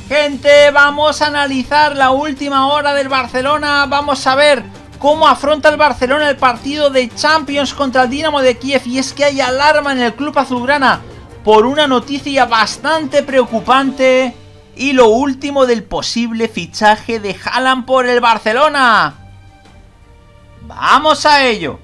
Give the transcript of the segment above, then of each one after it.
Gente, vamos a analizar la última hora del Barcelona. Vamos a ver cómo afronta el Barcelona el partido de Champions contra el Dinamo de Kiev. Y es que hay alarma en el club azulgrana por una noticia bastante preocupante y lo último del posible fichaje de Haaland por el Barcelona. ¡Vamos a ello!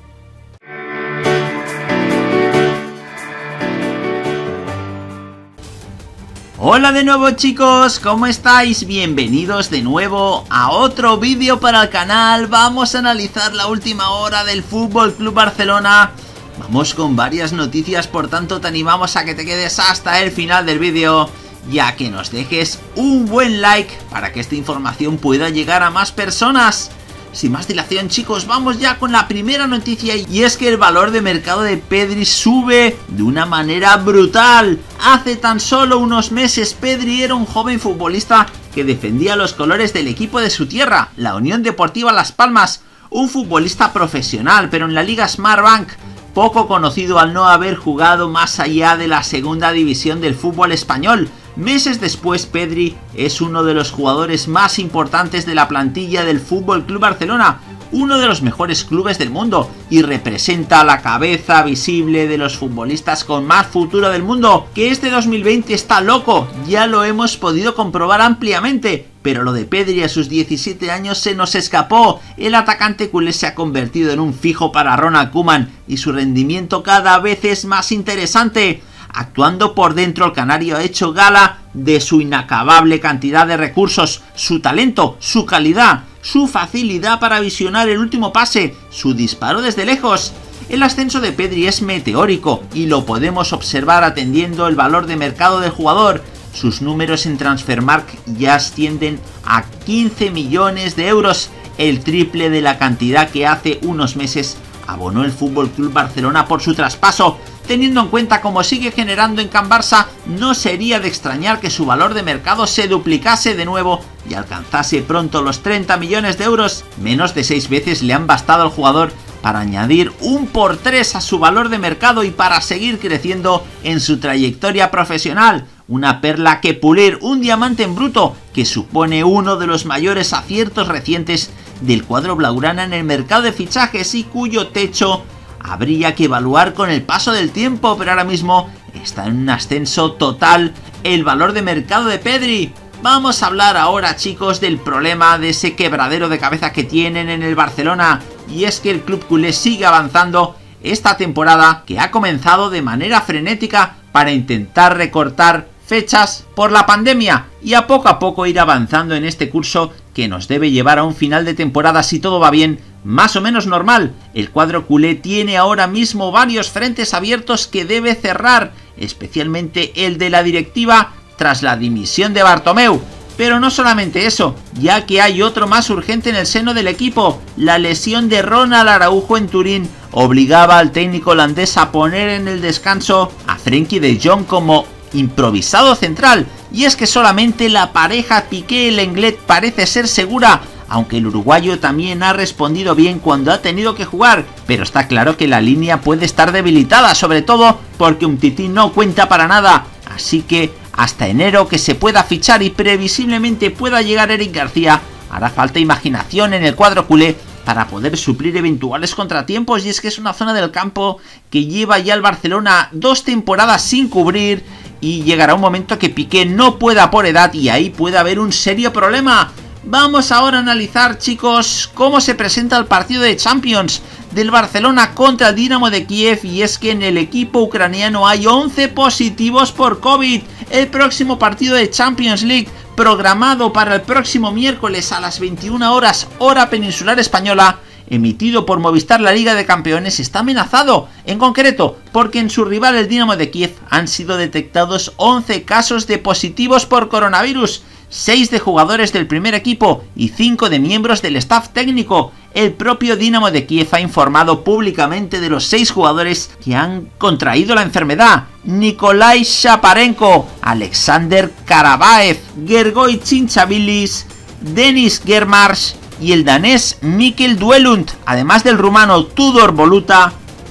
Hola de nuevo chicos, ¿cómo estáis? Bienvenidos de nuevo a otro vídeo para el canal. Vamos a analizar la última hora del FC Barcelona. Vamos con varias noticias, por tanto te animamos a que te quedes hasta el final del vídeo y a que nos dejes un buen like para que esta información pueda llegar a más personas. Sin más dilación chicos, vamos ya con la primera noticia, y es que el valor de mercado de Pedri sube de una manera brutal. Hace tan solo unos meses Pedri era un joven futbolista que defendía los colores del equipo de su tierra, la Unión Deportiva Las Palmas, un futbolista profesional pero en la Liga Smartbank, poco conocido al no haber jugado más allá de la segunda división del fútbol español. Meses después, Pedri es uno de los jugadores más importantes de la plantilla del FC Barcelona, uno de los mejores clubes del mundo, y representa la cabeza visible de los futbolistas con más futuro del mundo. Que este 2020 está loco, ya lo hemos podido comprobar ampliamente, pero lo de Pedri a sus 17 años se nos escapó. El atacante culé se ha convertido en un fijo para Ronald Koeman y su rendimiento cada vez es más interesante. Actuando por dentro, el canario ha hecho gala de su inacabable cantidad de recursos, su talento, su calidad, su facilidad para visionar el último pase, su disparo desde lejos. El ascenso de Pedri es meteórico y lo podemos observar atendiendo el valor de mercado del jugador. Sus números en Transfermarkt ya ascienden a 15 millones de euros, el triple de la cantidad que hace unos meses abonó el FC Barcelona por su traspaso. Teniendo en cuenta cómo sigue generando en Can Barça, no sería de extrañar que su valor de mercado se duplicase de nuevo y alcanzase pronto los 30 millones de euros. Menos de 6 veces le han bastado al jugador para añadir un por 3 a su valor de mercado y para seguir creciendo en su trayectoria profesional. Una perla que pulir, un diamante en bruto que supone uno de los mayores aciertos recientes del cuadro blaugrana en el mercado de fichajes y cuyo techo habría que evaluar con el paso del tiempo, pero ahora mismo está en un ascenso total el valor de mercado de Pedri. Vamos a hablar ahora chicos del problema de ese quebradero de cabeza que tienen en el Barcelona, y es que el club culé sigue avanzando esta temporada, que ha comenzado de manera frenética para intentar recortar fechas por la pandemia y a poco ir avanzando en este curso que nos debe llevar a un final de temporada, si todo va bien, más o menos normal. El cuadro culé tiene ahora mismo varios frentes abiertos que debe cerrar, especialmente el de la directiva tras la dimisión de Bartomeu. Pero no solamente eso, ya que hay otro más urgente en el seno del equipo. La lesión de Ronald Araujo en Turín obligaba al técnico holandés a poner en el descanso a Frenkie de Jong como improvisado central, y es que solamente la pareja Piqué-Lenglet parece ser segura, aunque el uruguayo también ha respondido bien cuando ha tenido que jugar, pero está claro que la línea puede estar debilitada, sobre todo porque Umtiti no cuenta para nada, así que hasta enero que se pueda fichar y previsiblemente pueda llegar Eric García, hará falta imaginación en el cuadro culé para poder suplir eventuales contratiempos, y es que es una zona del campo que lleva ya el Barcelona 2 temporadas sin cubrir, y llegará un momento que Piqué no pueda por edad y ahí puede haber un serio problema. Vamos ahora a analizar chicos cómo se presenta el partido de Champions del Barcelona contra el Dinamo de Kiev, y es que en el equipo ucraniano hay 11 positivos por COVID. El próximo partido de Champions League, programado para el próximo miércoles a las 21 horas hora peninsular española, emitido por Movistar La Liga de Campeones, está amenazado, en concreto porque en su rival el Dinamo de Kiev han sido detectados 11 casos de positivos por coronavirus, 6 de jugadores del primer equipo y 5 de miembros del staff técnico. El propio Dinamo de Kiev ha informado públicamente de los 6 jugadores que han contraído la enfermedad: Nikolai Shaparenko, Alexander Karabaev, Gergoi Chinchabilis, Denis Germarsh y el danés Mikkel Duelund, además del rumano Tudor Voluta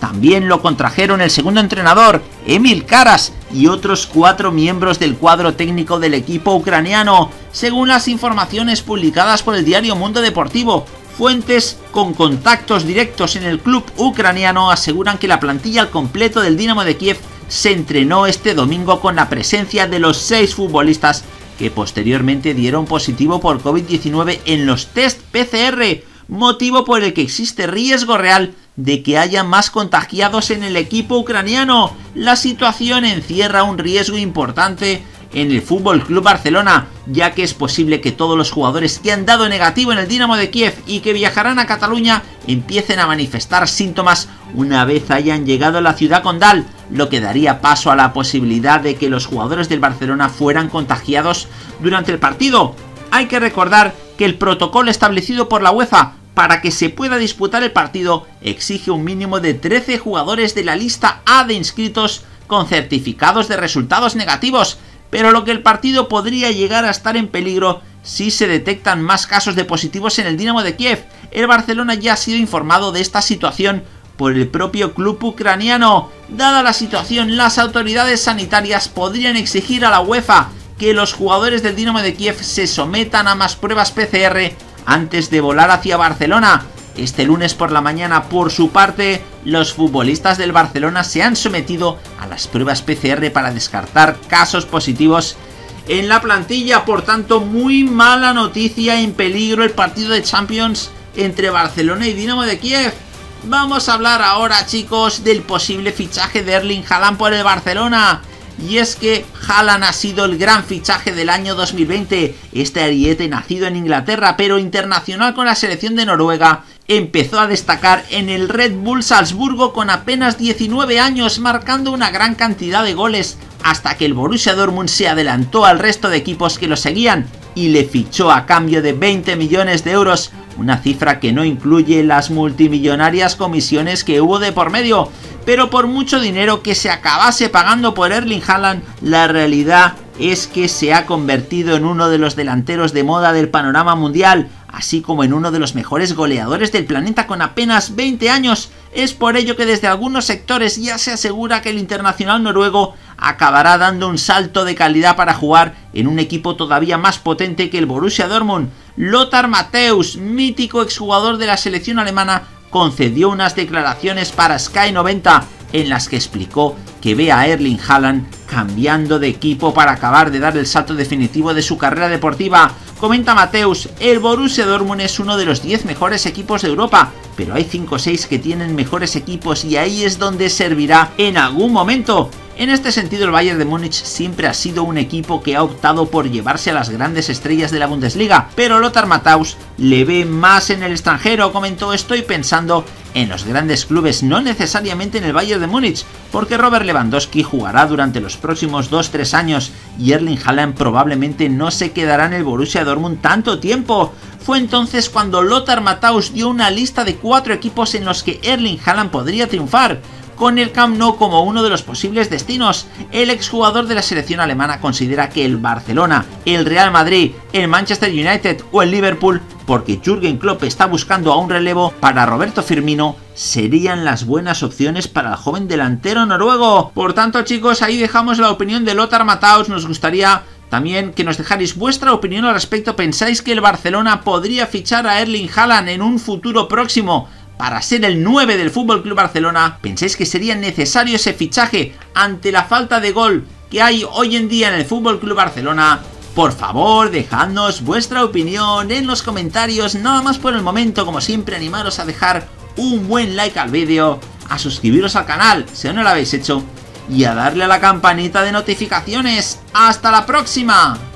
También lo contrajeron el segundo entrenador, Emil Karas, y otros 4 miembros del cuadro técnico del equipo ucraniano, según las informaciones publicadas por el diario Mundo Deportivo. Fuentes con contactos directos en el club ucraniano aseguran que la plantilla al completo del Dinamo de Kiev se entrenó este domingo con la presencia de los 6 futbolistas que posteriormente dieron positivo por COVID-19 en los test PCR, motivo por el que existe riesgo real de que haya más contagiados en el equipo ucraniano. La situación encierra un riesgo importante en el FC Barcelona, ya que es posible que todos los jugadores que han dado negativo en el Dinamo de Kiev y que viajarán a Cataluña empiecen a manifestar síntomas una vez hayan llegado a la ciudad condal, lo que daría paso a la posibilidad de que los jugadores del Barcelona fueran contagiados durante el partido. Hay que recordar que el protocolo establecido por la UEFA para que se pueda disputar el partido exige un mínimo de 13 jugadores de la lista A de inscritos con certificados de resultados negativos, pero lo que el partido podría llegar a estar en peligro si se detectan más casos de positivos en el Dinamo de Kiev. El Barcelona ya ha sido informado de esta situación por el propio club ucraniano. Dada la situación, las autoridades sanitarias podrían exigir a la UEFA que los jugadores del Dinamo de Kiev se sometan a más pruebas PCR antes de volar hacia Barcelona. Este lunes por la mañana, por su parte, los futbolistas del Barcelona se han sometido a las pruebas PCR para descartar casos positivos en la plantilla. Por tanto, muy mala noticia, en peligro el partido de Champions entre Barcelona y Dinamo de Kiev. Vamos a hablar ahora, chicos, del posible fichaje de Erling Haaland por el Barcelona. Y es que Haaland ha sido el gran fichaje del año 2020. Este ariete, nacido en Inglaterra pero internacional con la selección de Noruega, empezó a destacar en el Red Bull Salzburgo con apenas 19 años, marcando una gran cantidad de goles, hasta que el Borussia Dortmund se adelantó al resto de equipos que lo seguían y le fichó a cambio de 20 millones de euros, una cifra que no incluye las multimillonarias comisiones que hubo de por medio. Pero por mucho dinero que se acabase pagando por Erling Haaland, la realidad es que se ha convertido en uno de los delanteros de moda del panorama mundial, así como en uno de los mejores goleadores del planeta con apenas 20 años. Es por ello que desde algunos sectores ya se asegura que el internacional noruego acabará dando un salto de calidad para jugar en un equipo todavía más potente que el Borussia Dortmund. Lothar Matthäus, mítico exjugador de la selección alemana, concedió unas declaraciones para Sky 90 en las que explicó que ve a Erling Haaland cambiando de equipo para acabar de dar el salto definitivo de su carrera deportiva. Comenta Matthäus: el Borussia Dortmund es uno de los 10 mejores equipos de Europa, pero hay 5 o 6 que tienen mejores equipos y ahí es donde servirá en algún momento. En este sentido, el Bayern de Múnich siempre ha sido un equipo que ha optado por llevarse a las grandes estrellas de la Bundesliga, pero Lothar Matthäus le ve más en el extranjero. Comentó: estoy pensando en los grandes clubes, no necesariamente en el Bayern de Múnich, porque Robert Lewandowski jugará durante los próximos 2-3 años y Erling Haaland probablemente no se quedará en el Borussia Dortmund tanto tiempo. Fue entonces cuando Lothar Matthäus dio una lista de 4 equipos en los que Erling Haaland podría triunfar, con el Camp Nou como uno de los posibles destinos. El exjugador de la selección alemana considera que el Barcelona, el Real Madrid, el Manchester United o el Liverpool, porque Jürgen Klopp está buscando a un relevo para Roberto Firmino, serían las buenas opciones para el joven delantero noruego. Por tanto, chicos, ahí dejamos la opinión de Lothar Matthäus. Nos gustaría también que nos dejarais vuestra opinión al respecto. ¿Pensáis que el Barcelona podría fichar a Erling Haaland en un futuro próximo para ser el 9 del FC Barcelona? ¿Pensáis que sería necesario ese fichaje ante la falta de gol que hay hoy en día en el FC Barcelona? Por favor, dejadnos vuestra opinión en los comentarios. Nada más por el momento, como siempre, animaros a dejar un buen like al vídeo, a suscribiros al canal si aún no lo habéis hecho y a darle a la campanita de notificaciones. ¡Hasta la próxima!